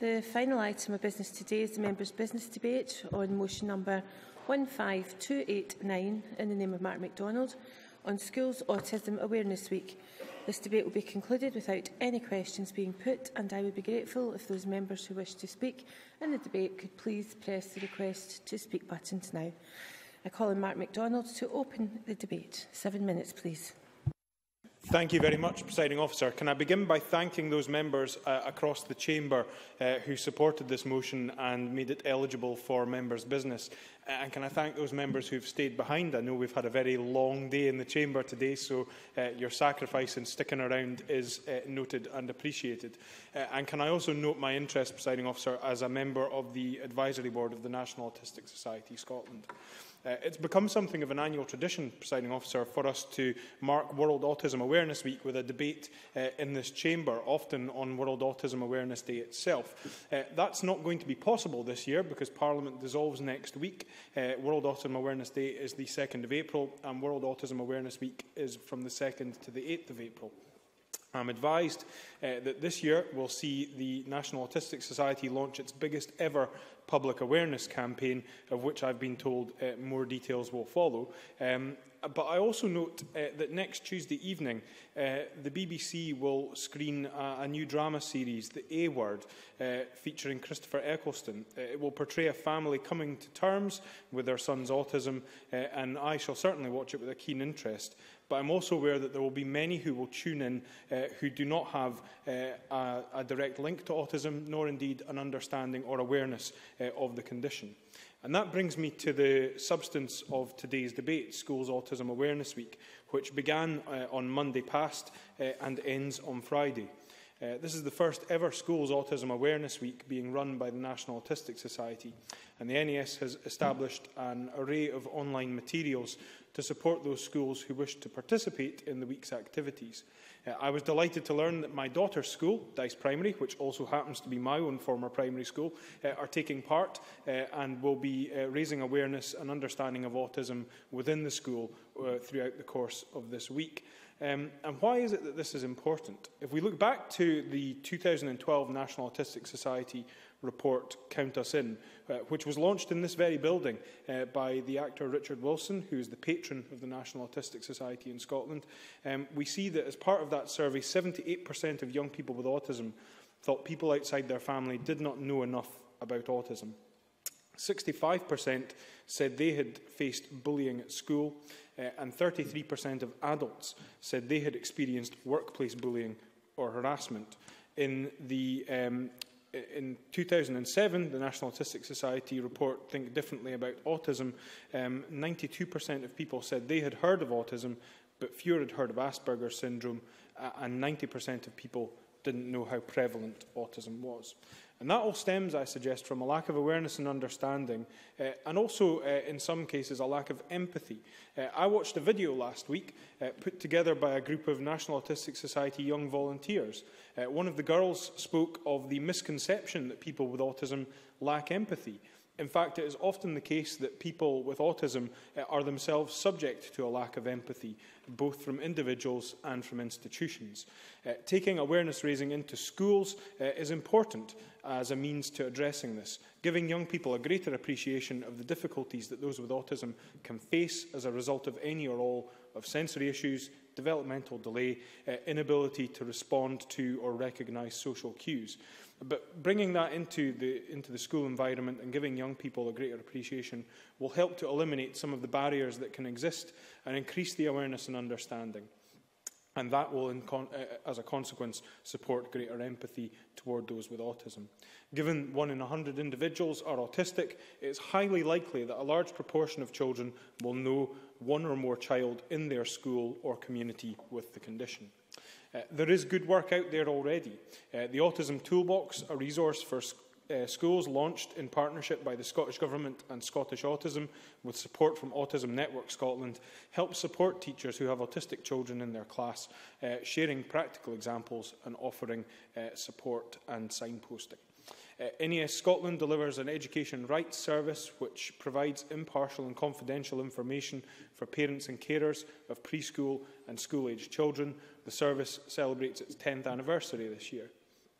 The final item of business today is the members' business debate on motion number 15289 in the name of Mark McDonald on Schools Autism Awareness Week. This debate will be concluded without any questions being put, and I would be grateful if those members who wish to speak in the debate could please press the request to speak buttons now. I call on Mark McDonald to open the debate. 7 minutes, please. Thank you very much, Presiding Officer. Can I begin by thanking those members across the Chamber who supported this motion and made it eligible for members' business? And can I thank those members who have stayed behind? I know we've had a very long day in the Chamber today, so your sacrifice in sticking around is noted and appreciated. And can I also note my interest, Presiding Officer, as a member of the Advisory Board of the National Autistic Society Scotland. It's become something of an annual tradition, Presiding Officer, for us to mark World Autism Awareness Week with a debate in this chamber, often on World Autism Awareness Day itself. That's not going to be possible this year because Parliament dissolves next week. World Autism Awareness Day is the 2nd of April and World Autism Awareness Week is from the 2nd to the 8th of April. I'm advised that this year will see the National Autistic Society launch its biggest ever public awareness campaign, of which I've been told more details will follow. But I also note that next Tuesday evening, the BBC will screen a new drama series, The A Word, featuring Christopher Eccleston. It will portray a family coming to terms with their son's autism, and I shall certainly watch it with a keen interest. But I'm also aware that there will be many who will tune in who do not have a direct link to autism, nor indeed an understanding or awareness of the condition. And that brings me to the substance of today's debate, Schools Autism Awareness Week, which began on Monday past and ends on Friday. This is the first ever Schools Autism Awareness Week being run by the National Autistic Society, and the NAS has established an array of online materials to support those schools who wish to participate in the week's activities. I was delighted to learn that my daughter's school, Dice Primary, which also happens to be my own former primary school, are taking part and will be raising awareness and understanding of autism within the school throughout the course of this week. And why is it that this is important? If we look back to the 2012 National Autistic Society report, Count Us In, which was launched in this very building by the actor Richard Wilson, who is the patron of the National Autistic Society in Scotland, we see that as part of that survey, 78% of young people with autism thought people outside their family did not know enough about autism. 65% said they had faced bullying at school, and 33% of adults said they had experienced workplace bullying or harassment. In 2007, the National Autistic Society report Think Differently About Autism, 92% of people said they had heard of autism, but fewer had heard of Asperger's syndrome, and 90% of people didn't know how prevalent autism was. And that all stems, I suggest, from a lack of awareness and understanding, and also, in some cases, a lack of empathy. I watched a video last week put together by a group of National Autistic Society young volunteers. One of the girls spoke of the misconception that people with autism lack empathy. In fact, it is often the case that people with autism are themselves subject to a lack of empathy, both from individuals and from institutions. Taking awareness raising into schools is important as a means to addressing this, giving young people a greater appreciation of the difficulties that those with autism can face as a result of any or all of sensory issues, developmental delay, inability to respond to or recognise social cues. But bringing that into the school environment and giving young people a greater appreciation will help to eliminate some of the barriers that can exist and increase the awareness and understanding. And that will, as a consequence, support greater empathy toward those with autism. Given 1 in 100 individuals are autistic, it is highly likely that a large proportion of children will know one or more child in their school or community with the condition. There is good work out there already. The Autism Toolbox, a resource for schools launched in partnership by the Scottish Government and Scottish Autism, with support from Autism Network Scotland, helps support teachers who have autistic children in their class, sharing practical examples and offering support and signposting. NAS Scotland delivers an education rights service which provides impartial and confidential information for parents and carers of preschool and school-aged children. The service celebrates its 10th anniversary this year.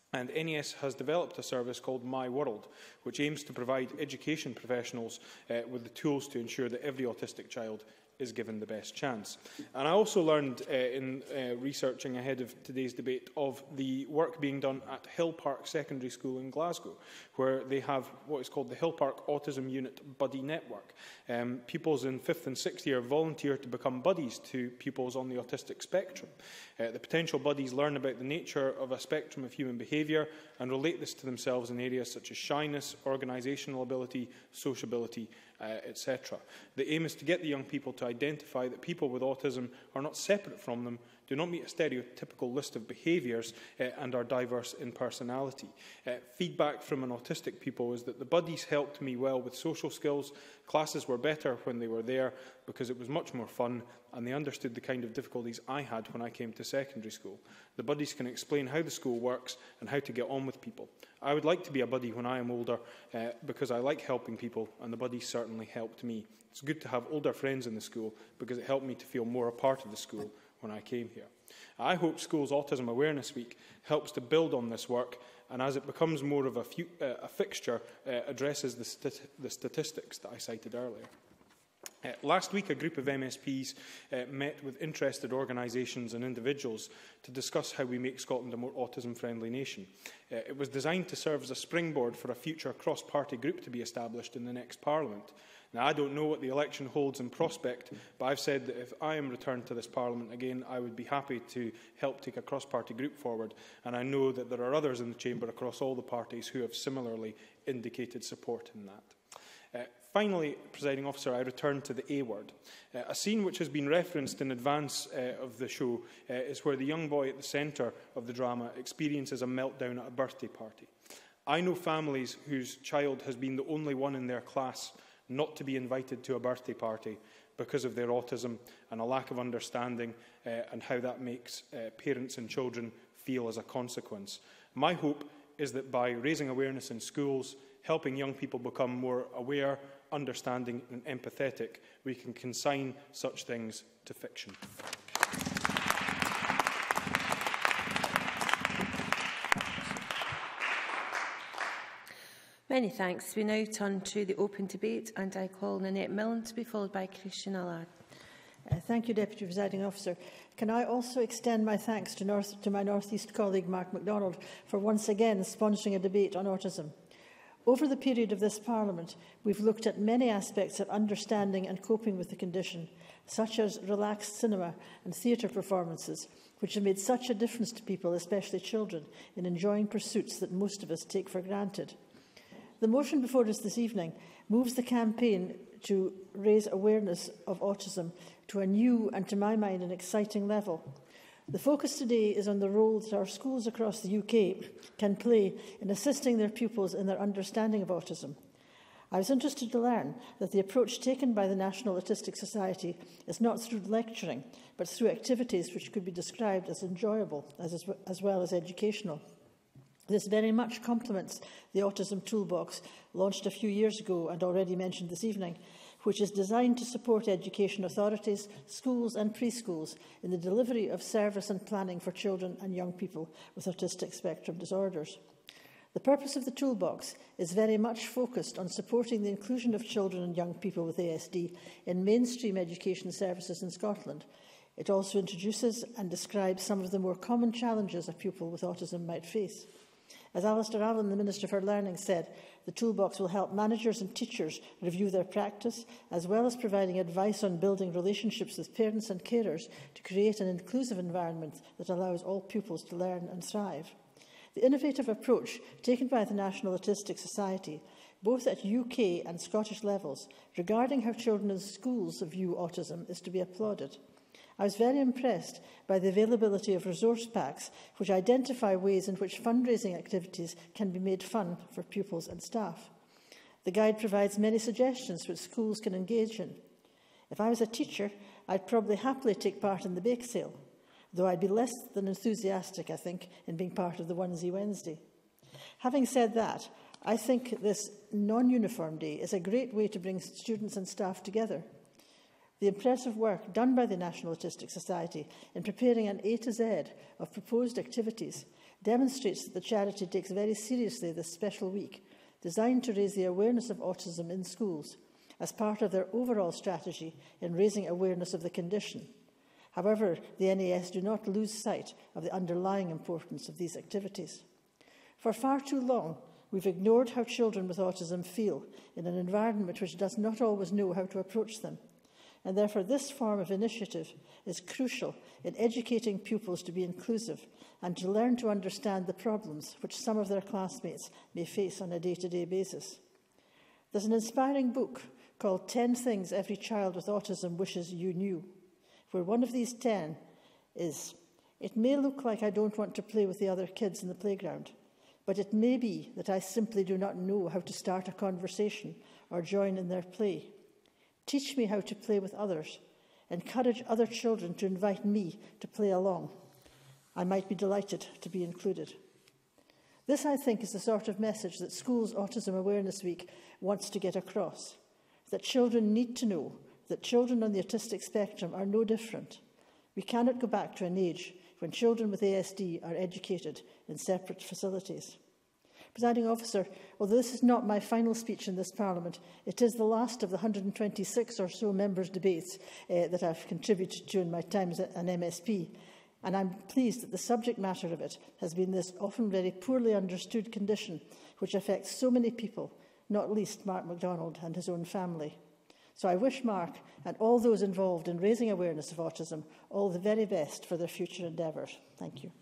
And NAS has developed a service called My World, which aims to provide education professionals with the tools to ensure that every autistic child is given the best chance. And I also learned in researching ahead of today's debate of the work being done at Hill Park Secondary School in Glasgow, where they have what is called the Hill Park Autism Unit Buddy Network. Pupils in 5th and 6th year volunteer to become buddies to pupils on the autistic spectrum. The potential buddies learn about the nature of a spectrum of human behaviour and relate this to themselves in areas such as shyness, organisational ability, sociability, etc. The aim is to get the young people to identify that people with autism are not separate from them, do not meet a stereotypical list of behaviours and are diverse in personality. Feedback from an autistic pupil is that the buddies helped me well with social skills, classes were better when they were there because it was much more fun and they understood the kind of difficulties I had when I came to secondary school. The buddies can explain how the school works and how to get on with people. I would like to be a buddy when I am older because I like helping people and the buddies certainly helped me. It's good to have older friends in the school because it helped me to feel more a part of the school when I came here. I hope Schools Autism Awareness Week helps to build on this work and as it becomes more of a fixture, addresses the statistics that I cited earlier. Last week, a group of MSPs met with interested organisations and individuals to discuss how we make Scotland a more autism-friendly nation. It was designed to serve as a springboard for a future cross-party group to be established in the next Parliament. Now, I don't know what the election holds in prospect, but I've said that if I am returned to this Parliament again, I would be happy to help take a cross-party group forward, and I know that there are others in the Chamber across all the parties who have similarly indicated support in that. Finally, Presiding Officer, I return to the A word. A scene which has been referenced in advance of the show is where the young boy at the centre of the drama experiences a meltdown at a birthday party. I know families whose child has been the only one in their class not to be invited to a birthday party because of their autism and a lack of understanding and how that makes parents and children feel as a consequence. My hope is that by raising awareness in schools, helping young people become more aware, understanding and empathetic, we can consign such things to fiction. Many thanks. We now turn to the open debate and I call Nanette Millen to be followed by Christian Allard. Thank you, Deputy Presiding Officer. Can I also extend my thanks to my North East colleague Mark McDonald for once again sponsoring a debate on autism. Over the period of this Parliament, we've looked at many aspects of understanding and coping with the condition, such as relaxed cinema and theatre performances, which have made such a difference to people, especially children, in enjoying pursuits that most of us take for granted. The motion before us this evening moves the campaign to raise awareness of autism to a new and, to my mind, an exciting level. The focus today is on the role that our schools across the UK can play in assisting their pupils in their understanding of autism. I was interested to learn that the approach taken by the National Autistic Society is not through lecturing, but through activities which could be described as enjoyable as well as educational. This very much complements the Autism Toolbox, launched a few years ago and already mentioned this evening, which is designed to support education authorities, schools and preschools in the delivery of service and planning for children and young people with autistic spectrum disorders. The purpose of the Toolbox is very much focused on supporting the inclusion of children and young people with ASD in mainstream education services in Scotland. It also introduces and describes some of the more common challenges a pupil with autism might face. As Alistair Allen, the Minister for Learning, said, the Toolbox will help managers and teachers review their practice, as well as providing advice on building relationships with parents and carers to create an inclusive environment that allows all pupils to learn and thrive. The innovative approach taken by the National Autistic Society, both at UK and Scottish levels, regarding how children in schools view autism is to be applauded. I was very impressed by the availability of resource packs which identify ways in which fundraising activities can be made fun for pupils and staff. The guide provides many suggestions which schools can engage in. If I was a teacher, I'd probably happily take part in the bake sale, though I'd be less than enthusiastic, I think, in being part of the Onesie Wednesday. Having said that, I think this non-uniform day is a great way to bring students and staff together. The impressive work done by the National Autistic Society in preparing an A to Z of proposed activities demonstrates that the charity takes very seriously this special week, designed to raise the awareness of autism in schools as part of their overall strategy in raising awareness of the condition. However, the NAS do not lose sight of the underlying importance of these activities. For far too long, we've ignored how children with autism feel in an environment which does not always know how to approach them. And therefore, this form of initiative is crucial in educating pupils to be inclusive and to learn to understand the problems which some of their classmates may face on a day-to-day basis. There's an inspiring book called 10 Things Every Child with Autism Wishes You Knew, where one of these 10 is, it may look like I don't want to play with the other kids in the playground, but it may be that I simply do not know how to start a conversation or join in their play. Teach me how to play with others. Encourage other children to invite me to play along. I might be delighted to be included. This, I think, is the sort of message that Schools Autism Awareness Week wants to get across, that children need to know that children on the autistic spectrum are no different. We cannot go back to an age when children with ASD are educated in separate facilities. Presiding Officer, although this is not my final speech in this Parliament, it is the last of the 126 or so members' debates that I've contributed to in my time as an MSP, and I'm pleased that the subject matter of it has been this often very poorly understood condition which affects so many people, not least Mark McDonald and his own family. So I wish Mark and all those involved in raising awareness of autism all the very best for their future endeavours. Thank you.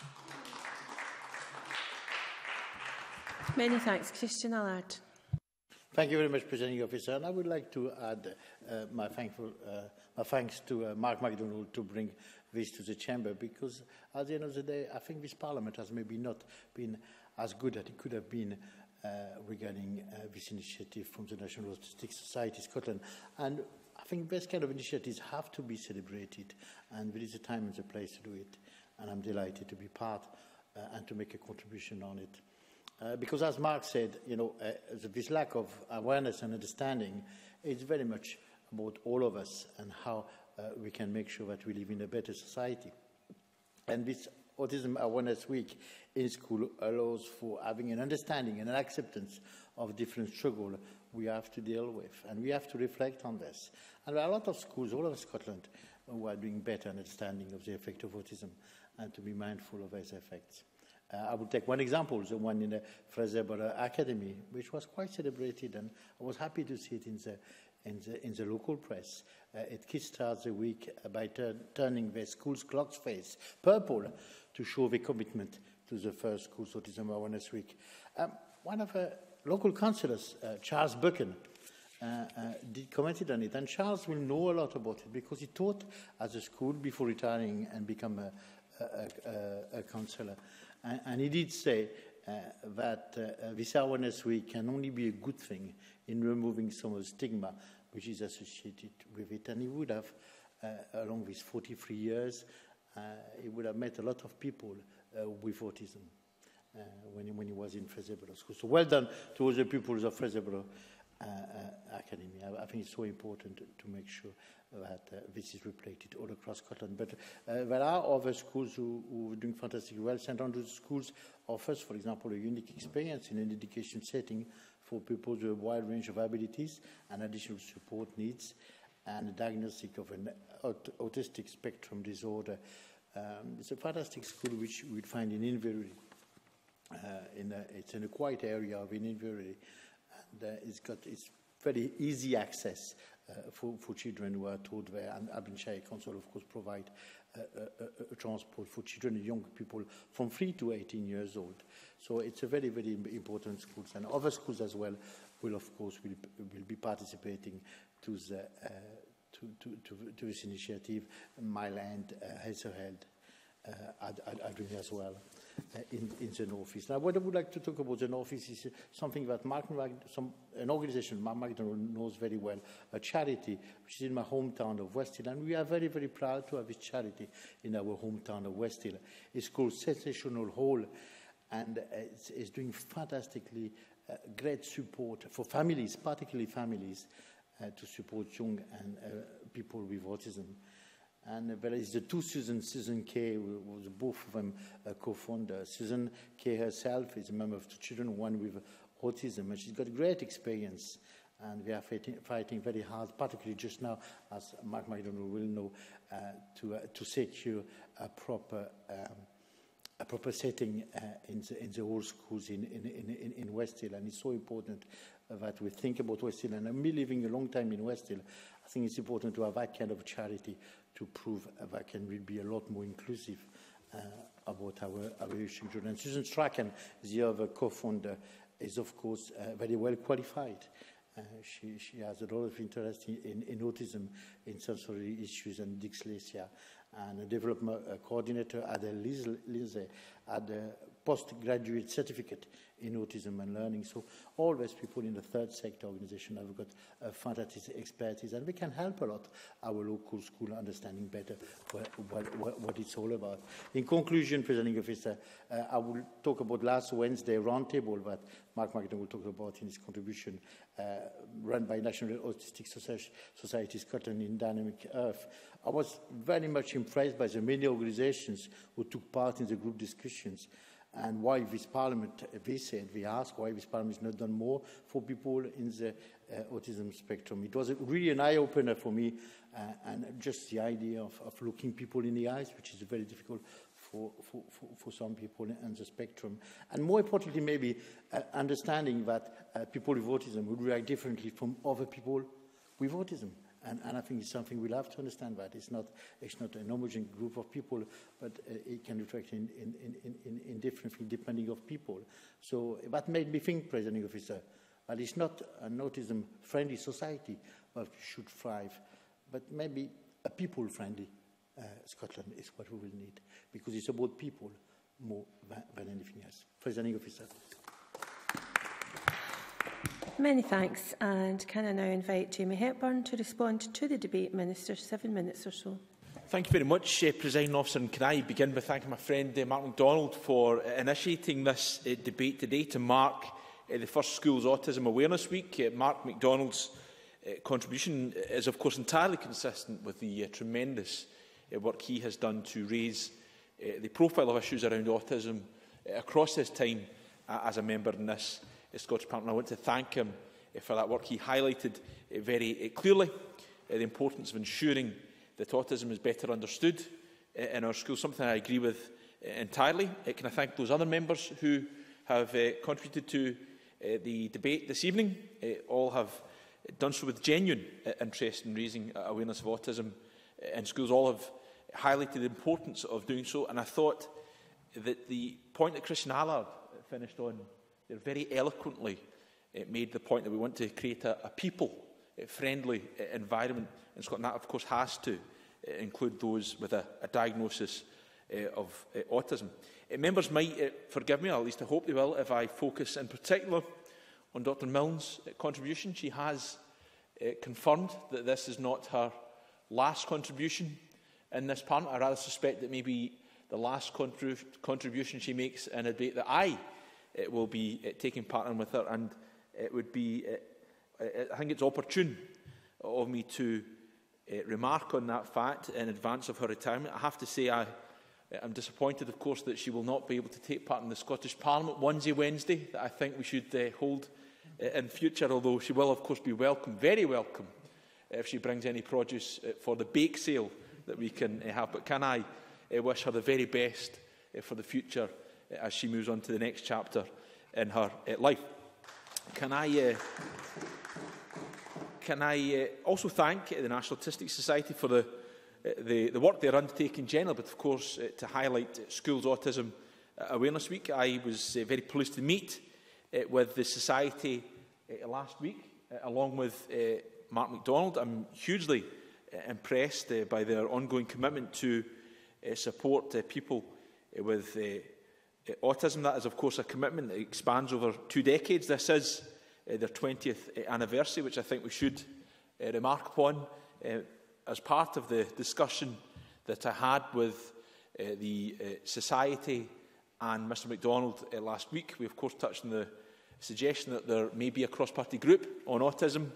Many thanks. Christian Allard. Thank you very much, Presiding Officer. And I would like to add my thanks to Mark McDonald to bring this to the Chamber, because at the end of the day, I think this Parliament has maybe not been as good as it could have been regarding this initiative from the National Autistic Society Scotland. And I think this kind of initiatives have to be celebrated, and there is a time and a place to do it. And I'm delighted to be part and to make a contribution on it. Because as Mark said, this lack of awareness and understanding is very much about all of us and how we can make sure that we live in a better society. And this Autism Awareness Week in school allows for having an understanding and an acceptance of different struggles we have to deal with. And we have to reflect on this. And there are a lot of schools all over Scotland who are doing better understanding of the effect of autism and to be mindful of its effects. I will take one example, the one in the Fraserburgh Academy, which was quite celebrated, and I was happy to see it in the local press. It kickstarts the week by turning the school's clock's face purple to show the commitment to the first Schools Autism Awareness Week. One of the local councillors, Charles Buchan, commented on it, and Charles will know a lot about it because he taught at the school before retiring and become a councillor. And he did say that this awareness week can only be a good thing in removing some of the stigma which is associated with it. And he would have, along these 43 years, he would have met a lot of people with autism when he was in Fraserburgh School. So well done to all the pupils of Fraserburgh Academy. I think it's so important to make sure that this is replicated all across Scotland. But there are other schools who are doing fantastically well. St Andrews Schools offers, for example, a unique experience in an education setting for people with a wide range of abilities and additional support needs, and a diagnostic of an autistic spectrum disorder. It's a fantastic school which you would find in Inverurie. It's in a quiet area of Inverurie, and it's very easy access for children who are taught there. And Aberdeenshire Council, of course, provide a transport for children and young people from 3 to 18 years old. So it's a very, very important school. And other schools as well will, of course, will be participating to this initiative. Myland, Hazelhead are doing as well in the North East. Now, what I would like to talk about the North East is something that an organisation Mark McDonald knows very well, a charity which is in my hometown of West Hill, and we are very, very proud to have this charity in our hometown of West Hill. It's called Sensational Hall, and it's doing fantastically great support for families, particularly families, to support young and people with autism. And there is the two Susan Kay, who was both of them co-founders. Susan Kay herself is a member of two children, one with autism, and she's got great experience. And we are fighting very hard, particularly just now, as Mark McDonald will know, to secure a proper setting in the whole schools in West Hill. And it's so important that we think about West Hill. And I'm living a long time in West Hill. I think it's important to have that kind of charity to prove that can be a lot more inclusive about our children. And Susan Strachan, the other co-founder, is of course very well qualified. She has a lot of interest in autism, in sensory issues and dyslexia, and a development coordinator at Lindsay had a postgraduate certificate in autism and learning. So all those people in the third sector organisation have got a fantastic expertise, and we can help a lot our local school understanding better what it's all about. In conclusion, Presiding Officer, I will talk about last Wednesday roundtable that Mark McDonald talked about in his contribution, run by National Autistic Society Scotland in Dynamic Earth. I was very much impressed by the many organisations who took part in the group discussions, and why this Parliament, we asked why this Parliament has not done more for people in the autism spectrum. It was really an eye-opener for me, and just the idea of looking people in the eyes, which is very difficult for some people in the spectrum. And more importantly, maybe understanding that people with autism would react differently from other people with autism. And I think it's something we'll have to understand, that it's not an homogeneous group of people, but it can reflect in different things depending on people. So that made me think, Presiding Officer, that it's not an autism-friendly society that should thrive, but maybe a people-friendly Scotland is what we will need, because it's about people more than anything else. Presiding Officer. Many thanks, and can I now invite Jamie Hepburn to respond to the debate? Minister, 7 minutes or so. Thank you very much, Presiding Officer, and can I begin by thanking my friend Mark McDonald for initiating this debate today to mark the first Schools Autism Awareness Week. Mark McDonald's contribution is of course entirely consistent with the tremendous work he has done to raise the profile of issues around autism across his time as a member in this Scottish Parliament. I want to thank him for that work. He highlighted very clearly the importance of ensuring that autism is better understood in our schools, something I agree with entirely. Can I thank those other members who have contributed to the debate this evening? All have done so with genuine interest in raising awareness of autism in schools. All have highlighted the importance of doing so, and I thought that the point that Christian Allard finished on very eloquently made the point that we want to create a people-friendly environment in Scotland. That, of course, has to include those with a diagnosis of autism. Members might forgive me, or at least I hope they will, if I focus in particular on Dr Milne's contribution. She has confirmed that this is not her last contribution in this Parliament. I rather suspect that maybe the last contribution she makes in a debate that I will be taking part in with her, and it would be, I think it's opportune of me to remark on that fact in advance of her retirement. I have to say I'm disappointed, of course, that she will not be able to take part in the Scottish Parliament Wednesday, that I think we should hold in future, although she will, of course, be welcome, very welcome, if she brings any produce for the bake sale that we can have. But can I wish her the very best for the future as she moves on to the next chapter in her life. Can I also thank the National Autistic Society for the work they're undertaking in general, but of course to highlight Schools Autism Awareness Week. I was very pleased to meet with the Society last week, along with Mark McDonald. I'm hugely impressed by their ongoing commitment to support people with autism. That is, of course, a commitment that expands over 2 decades. This is their 20th anniversary, which I think we should remark upon. As part of the discussion that I had with the Society and Mr McDonald last week, we of course touched on the suggestion that there may be a cross-party group on autism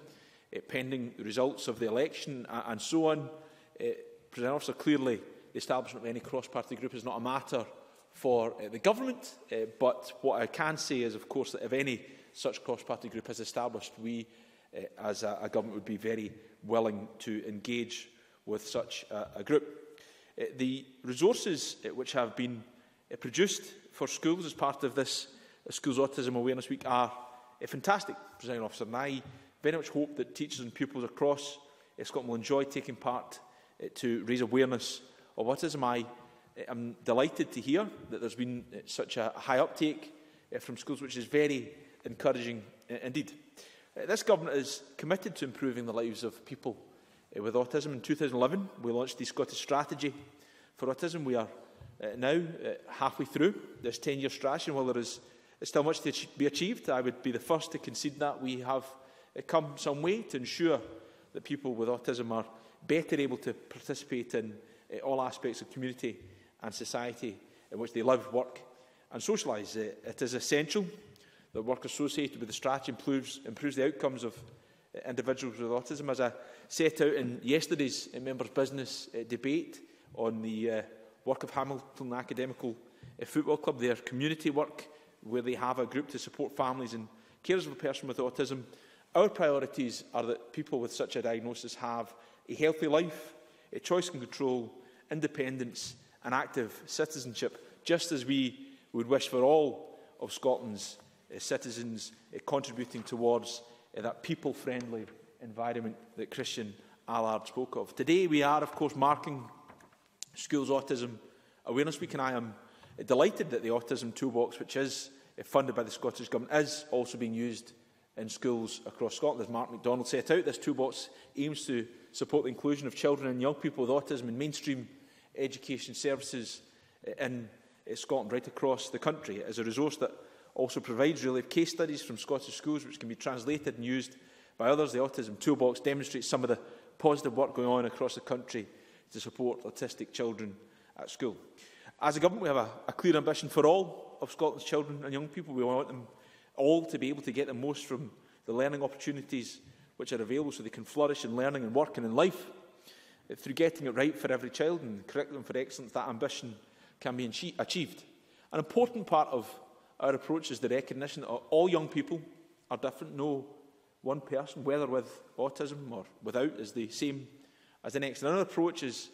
pending the results of the election and so on. Presiding Officer, clearly the establishment of any cross-party group is not a matter for the government, but what I can say is, of course, that if any such cross-party group is established, we as a government would be very willing to engage with such a group. The resources which have been produced for schools as part of this Schools Autism Awareness Week are fantastic, Presiding Officer, and I very much hope that teachers and pupils across Scotland will enjoy taking part to raise awareness of autism. I am delighted to hear that there's been such a high uptake from schools, which is very encouraging indeed. This government is committed to improving the lives of people with autism. In 2011, we launched the Scottish Strategy for Autism. We are now halfway through this 10-year strategy, and while there is still much to be achieved, I would be the first to concede that we have come some way to ensure that people with autism are better able to participate in all aspects of community and society in which they live, work and socialise. It is essential that work associated with the strategy improves the outcomes of individuals with autism. As I set out in yesterday's Members' Business debate on the work of Hamilton Academical Football Club, their community work, where they have a group to support families and carers of a person with autism, our priorities are that people with such a diagnosis have a healthy life, a choice and control, independence and active citizenship, just as we would wish for all of Scotland's citizens contributing towards that people-friendly environment that Christian Allard spoke of. Today we are, of course, marking Schools Autism Awareness Week, and I am delighted that the Autism Toolbox, which is funded by the Scottish Government, is also being used in schools across Scotland. As Mark McDonald set out, this toolbox aims to support the inclusion of children and young people with autism in mainstream education services in Scotland, right across the country. It is a resource that also provides real-life case studies from Scottish schools which can be translated and used by others. The Autism Toolbox demonstrates some of the positive work going on across the country to support autistic children at school. As a government, we have a clear ambition for all of Scotland's children and young people. We want them all to be able to get the most from the learning opportunities which are available so they can flourish in learning and working in life. Through getting it right for every child and curriculum for excellence, that ambition can be achieved. An important part of our approach is the recognition that all young people are different. No one person, whether with autism or without, is the same as the next. And our approach is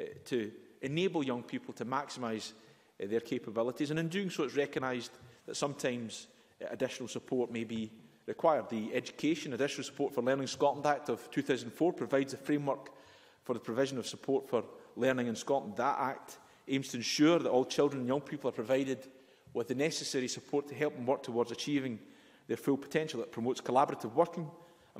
to enable young people to maximise their capabilities, and in doing so it's recognised that sometimes additional support may be required. The Education Additional Support for Learning Scotland Act of 2004 provides a framework for the provision of support for learning in Scotland. That Act aims to ensure that all children and young people are provided with the necessary support to help them work towards achieving their full potential. It promotes collaborative working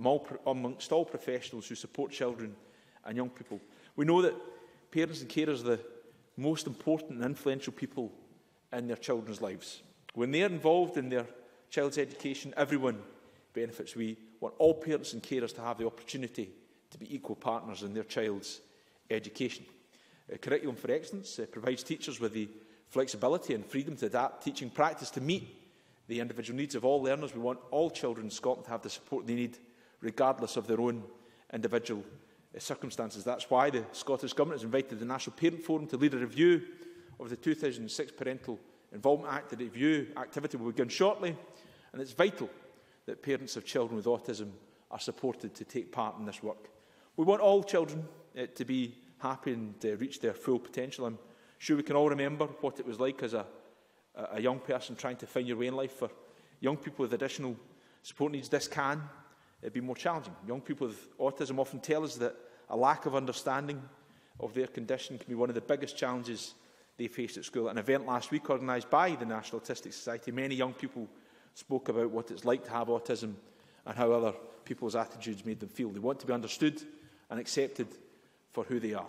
amongst all professionals who support children and young people. We know that parents and carers are the most important and influential people in their children's lives. When they are involved in their child's education, everyone benefits. We want all parents and carers to have the opportunity to be equal partners in their child's education. Curriculum for Excellence provides teachers with the flexibility and freedom to adapt teaching practice to meet the individual needs of all learners. We want all children in Scotland to have the support they need, regardless of their own individual circumstances. That's why the Scottish Government has invited the National Parent Forum to lead a review of the 2006 Parental Involvement Act. The review activity will begin shortly, and it's vital that parents of children with autism are supported to take part in this work. We want all children to be happy and reach their full potential. I'm sure we can all remember what it was like as a young person trying to find your way in life. For young people with additional support needs, this can be more challenging. Young people with autism often tell us that a lack of understanding of their condition can be one of the biggest challenges they face at school. At an event last week organised by the National Autistic Society, many young people spoke about what it's like to have autism and how other people's attitudes made them feel. They want to be understood and accepted for who they are.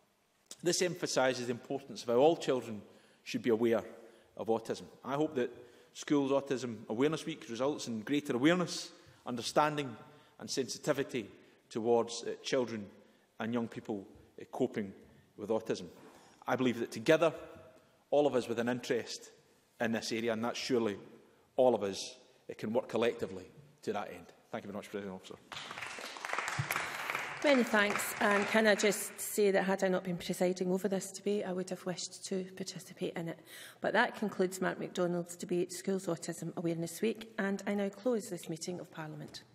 This emphasises the importance of how all children should be aware of autism. I hope that Schools Autism Awareness Week results in greater awareness, understanding and sensitivity towards children and young people coping with autism. I believe that together, all of us with an interest in this area, and that surely all of us can work collectively to that end. Thank you very much, President Officer. Many thanks. And can I just say that had I not been presiding over this debate, I would have wished to participate in it. But that concludes Mark McDonald's debate, Schools Autism Awareness Week, and I now close this meeting of Parliament.